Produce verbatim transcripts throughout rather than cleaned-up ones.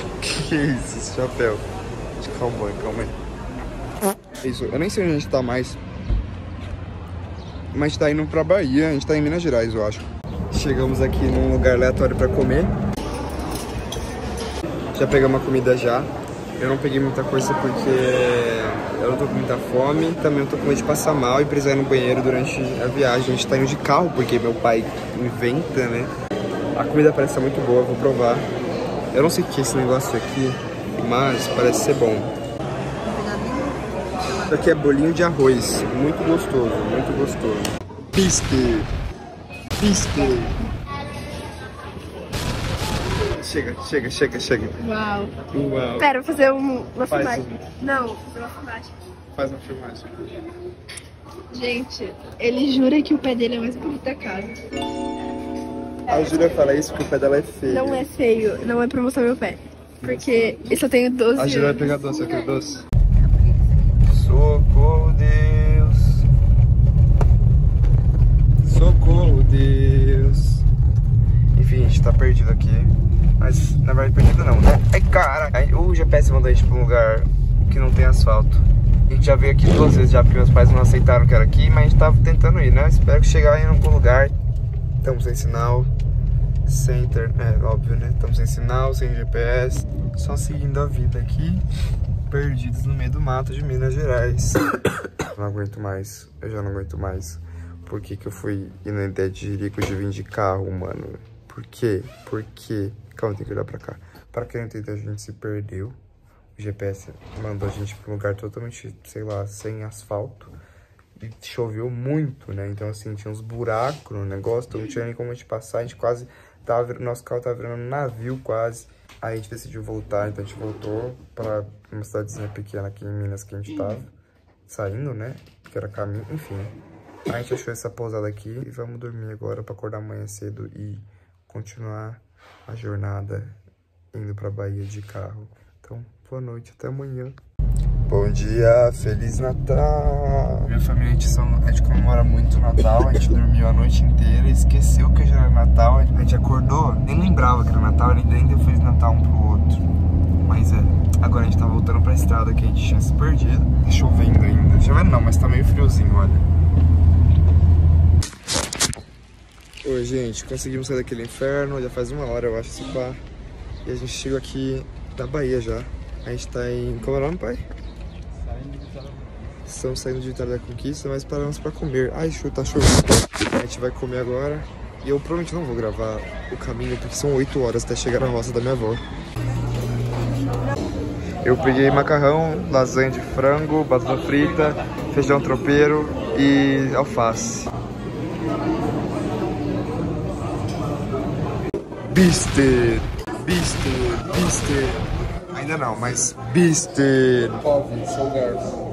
Que isso, esse chapéu de cowboy, calma aí. Isso, eu nem sei onde a gente tá mais. Mas a gente tá indo pra Bahia, a gente tá em Minas Gerais, eu acho. Chegamos aqui num lugar aleatório pra comer. Já pegamos a comida já. Eu não peguei muita coisa porque eu não tô com muita fome. Também não tô com medo de passar mal e precisar ir no banheiro durante a viagem. A gente tá indo de carro porque meu pai inventa, né? A comida parece ser muito boa, vou provar. Eu não sei o que é esse negócio aqui, mas parece ser bom. Isso aqui é bolinho de arroz, muito gostoso, muito gostoso. Piste, piste. Chega, chega, chega, chega. Uau. Uau. Pera, vou fazer um, uma Faz filmagem. um. Não, vou fazer uma filmagem. Faz uma filmagem. Gente, ele jura que o pé dele é mais bonito da casa. A Júlia fala isso porque o pé dela é feio. Não é feio, não é pra mostrar meu pé. Porque eu só tenho doze anos. A Júlia vai pegar doce, eu quero doce. Socorro, Deus. Socorro, Deus. Enfim, a gente tá perdido aqui. Mas, na verdade, perdido não, né? Ai, cara. Aí, o G P S mandou a gente pra um lugar que não tem asfalto. A gente já veio aqui duas vezes já, porque meus pais não aceitaram que era aqui. Mas a gente tava tentando ir, né? Espero que chegar em algum lugar. Estamos sem sinal. Sem internet, é óbvio, né? Estamos sem sinal, sem G P S. Só seguindo a vida aqui. Perdidos no meio do mato de Minas Gerais. Não aguento mais. Eu já não aguento mais. Por que que eu fui ir na ideia de Jerico de vir de carro, mano? Por quê? Por quê? Calma, tem que olhar pra cá. Pra quem não entendeu, a gente se perdeu. O G P S mandou a gente pra um lugar totalmente, sei lá, sem asfalto. E choveu muito, né? Então, assim, tinha uns buracos no negócio. Então não tinha nem como a gente passar. A gente quase tava... Nosso carro tava virando um navio, quase. Aí a gente decidiu voltar. Então a gente voltou pra uma cidadezinha pequena aqui em Minas que a gente tava saindo, né? Que era caminho, enfim. Aí a gente achou essa pousada aqui e vamos dormir agora pra acordar amanhã cedo e continuar a jornada indo pra Bahia de carro. Então, boa noite, até amanhã. Bom dia, Feliz Natal! Minha família, a gente, são, a gente comemora muito o Natal, a gente dormiu a noite inteira, esqueceu que já era Natal, a gente acordou, nem lembrava que era Natal, nem deu Feliz Natal um pro outro. Mas é, agora a gente tá voltando pra estrada que a gente tinha se perdido, tá chovendo ainda, chovendo não, mas tá meio friozinho, olha. Oi, gente, conseguimos sair daquele inferno, já faz uma hora, eu acho, esse pá. E a gente chegou aqui da Bahia já. A gente tá em... Como é o nome, pai? Estamos saindo de Vitória da Conquista, mas paramos pra comer. Ai, chu, tá chovendo. A gente vai comer agora. E eu provavelmente não vou gravar o caminho, porque são oito horas até chegar na roça da minha avó. Eu peguei macarrão, lasanha de frango, batata frita, feijão tropeiro e alface. Bisted, bisted, bisted. Ainda não, mas bisted. Pove, sou garfo.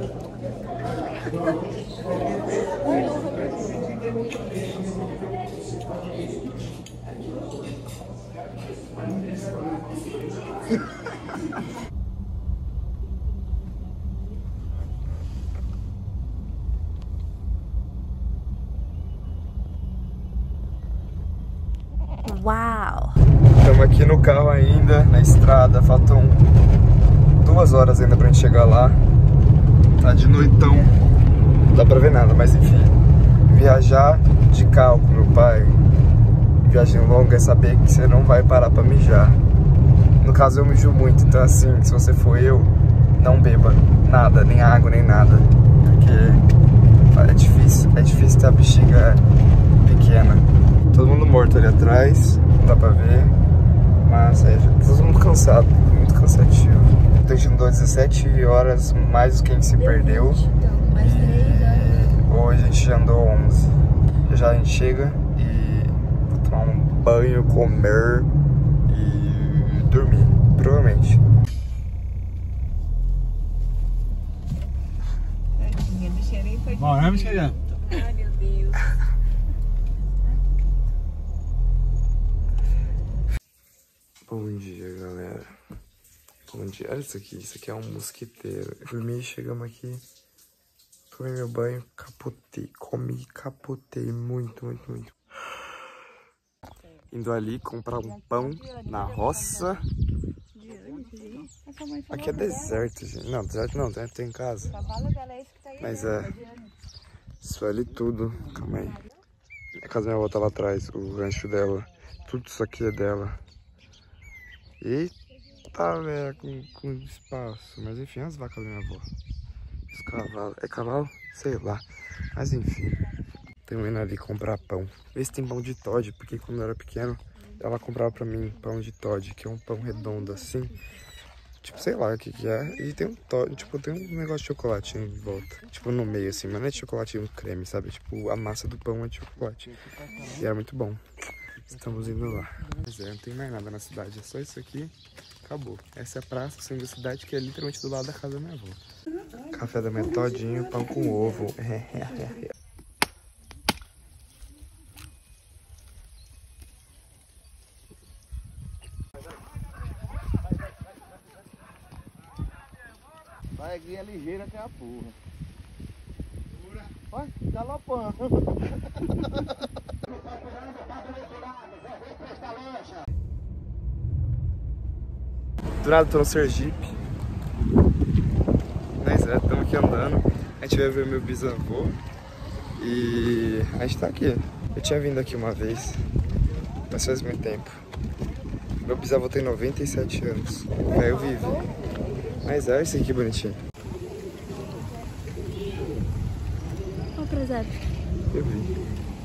Uau! Estamos aqui no carro ainda, na estrada, faltam duas horas ainda pra gente chegar lá. Tá de noitão, não dá pra ver nada, mas enfim. Viajar de carro com meu pai, viagem longa, é saber que você não vai parar pra mijar. No caso eu mijo muito, então assim, se você for eu, não beba nada, nem água, nem nada. Porque é difícil, é difícil ter a bexiga pequena. Todo mundo morto ali atrás, não dá pra ver, mas é, todo mundo cansado, muito cansativo. A gente andou dezessete horas mais do que a gente se perdeu, e hoje a gente já andou onze. Já a gente chega e vou tomar um banho, comer e dormir, provavelmente. Bora, vamos chegar. Ai, meu Deus. Bom dia, galera. Bom dia. Olha isso aqui. Isso aqui é um mosquiteiro. Dormi, chegamos aqui. Tomei meu banho, capotei. Comi, capotei. Muito, muito, muito. Indo ali comprar um pão na roça. Aqui é deserto, gente. Não, deserto não, tem, tem casa. Mas é... Isso ali tudo. Calma aí. A casa da minha avó tá lá atrás, o rancho dela. Tudo isso aqui é dela. Eita, velho, com, com espaço. Mas enfim, as vacas da minha avó. Os cavalos. É cavalo? Sei lá. Mas enfim. Tem indo ali comprar pão. Vê se tem pão de Toddy, porque quando eu era pequeno, ela comprava pra mim pão de Toddy, que é um pão redondo assim. Tipo, sei lá o que que é. E tem um Toddy, tipo, tem um negócio de chocolate em volta. Tipo, no meio assim, mas não é de chocolate e um creme, sabe? Tipo, a massa do pão é de chocolate. E era muito bom. Estamos indo lá. Mas é, não tem mais nada na cidade, é só isso aqui. Acabou. Essa é a praça, o centro da cidade, que é literalmente do lado da casa da minha avó. Café da manhã todinho, pão com ovo. Vai aqui é ligeira que é a porra. Olha, galopando. Do nada tô no Sergipe. Mas é, estamos aqui andando. A gente vai ver meu bisavô. E a gente tá aqui. Eu tinha vindo aqui uma vez, mas faz muito tempo. Meu bisavô tem noventa e sete anos. É, eu vivi. Mas é, esse aqui bonitinho. Olha o presépio. Eu vi.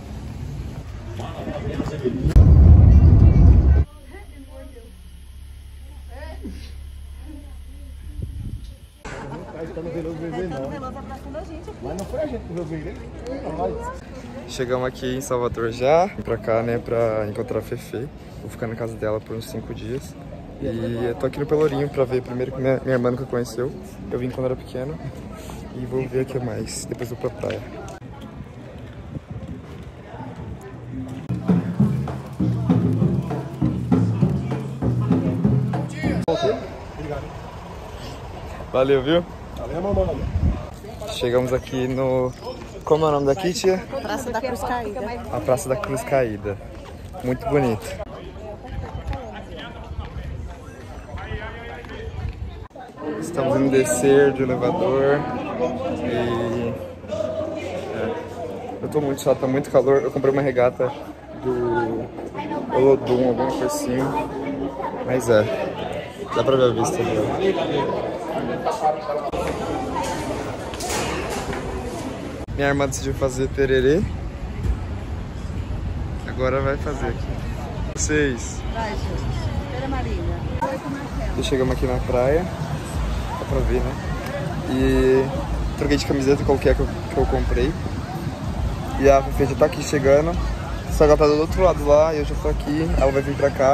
Mas não foi a gente que viu o bebê. Chegamos aqui em Salvador já. Vim pra cá, né, pra encontrar a Fefe. Vou ficar na casa dela por uns cinco dias. E eu tô aqui no Pelourinho pra ver primeiro que minha, minha irmã nunca conheceu. Eu vim quando era pequeno. E vou ver o que mais. Depois vou pra praia. Valeu, viu? Valeu, mamãe. Chegamos aqui no... Como é o nome daqui, tia? Praça da Cruz Caída. A Praça da Cruz Caída. Muito bonito. Estamos indo descer de elevador. E... É. Eu tô muito chato, tá muito calor. Eu comprei uma regata do Olodum, alguma coisa assim. Mas é. Dá pra ver a vista dela. Minha irmã decidiu fazer tererê. Agora vai fazer aqui. Vocês. Vai, gente. Espera, Marília. E chegamos aqui na praia. Dá pra ver, né? E troquei de camiseta qualquer que eu, que eu comprei. E a Fefe já tá aqui chegando. Só que ela tá do outro lado lá e eu já tô aqui. Ela vai vir pra cá.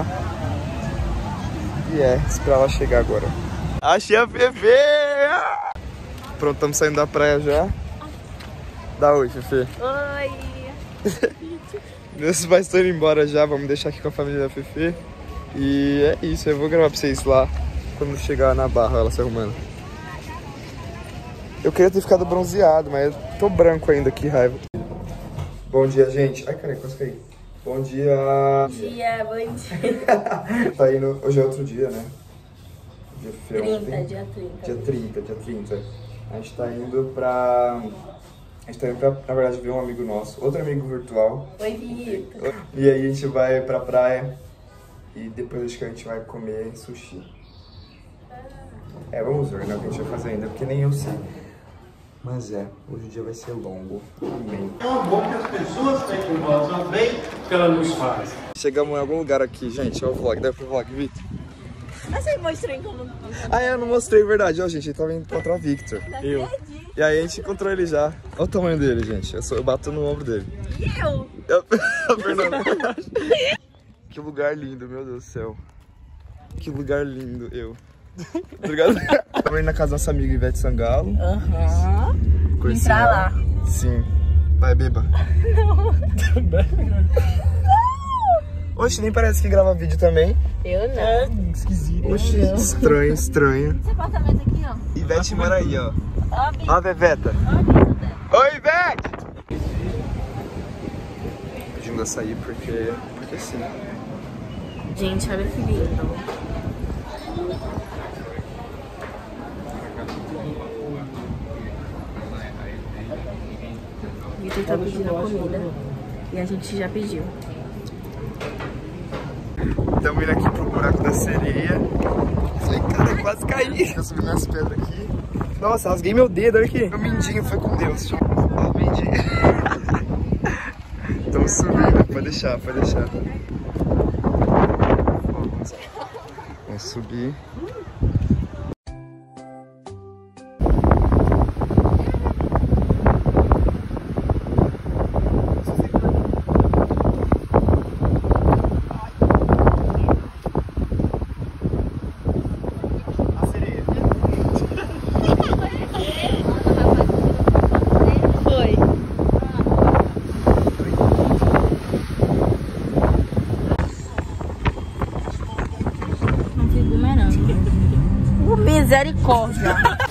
E é, esperar ela chegar agora. Achei a Fefe! Pronto, estamos saindo da praia já. Dá oi, Fefe. Oi! Meus pais estão indo embora já, vamos deixar aqui com a família da Fefe. E é isso, eu vou gravar pra vocês lá quando chegar na Barra, ela se arrumando. Eu queria ter ficado bronzeado, mas eu tô branco ainda, que raiva. Bom dia, gente. Ai, cara, quase caí. Bom dia. Bom dia, bom dia. Tá indo, hoje é outro dia, né? Dia trinta, dia trinta. Dia trinta, dia trinta. A gente tá indo pra... A gente tá indo pra, na verdade, ver um amigo nosso, outro amigo virtual. Oi, Vitor. E aí a gente vai pra praia e depois acho que a gente vai comer sushi. É, vamos ver, né, o que a gente vai fazer ainda, porque nem eu sei. Mas é, hoje o dia vai ser longo. Amém. É um bom que as pessoas têm com nós, o bem que ela nos faz. Chegamos em algum lugar aqui, gente, olha o vlog, dá pro vlog, Vitor? Mas você mostrou como... Ah, é, eu não mostrei, verdade, ó, gente, ele tava indo encontrar o Victor. Eu. E aí a gente encontrou ele já. Olha o tamanho dele, gente, eu, sou, eu bato no ombro dele. E eu? A Fernanda. Que lugar lindo, meu Deus do céu. Que lugar lindo, eu. Obrigado. Estamos indo na casa da nossa amiga Ivete Sangalo. Aham. Uhum. Entrar lá. Sim. Vai, beba. Não. Oxe, nem parece que grava vídeo também. Eu não. É, esquisito. Oxe, estranho, estranho. Esse apartamento aqui, ó. Ivete mora aí, ó. Ó, Bi. Ó a Veveta. Oi, Ivete! Pedindo açaí porque... Porque sim. Gente, olha que lindo. Arthur tá pedindo a comida. E a gente já pediu. Estamos indo aqui pro buraco da sereia. Falei, cara, eu quase caí. Eu subi nas pedras aqui. Nossa, rasguei meu dedo, olha aqui. Meu mindinho foi com Deus. Ó, o mindinho. Estamos subindo, pode deixar, pode deixar. Ó, vamos, vamos subir. Misericórdia.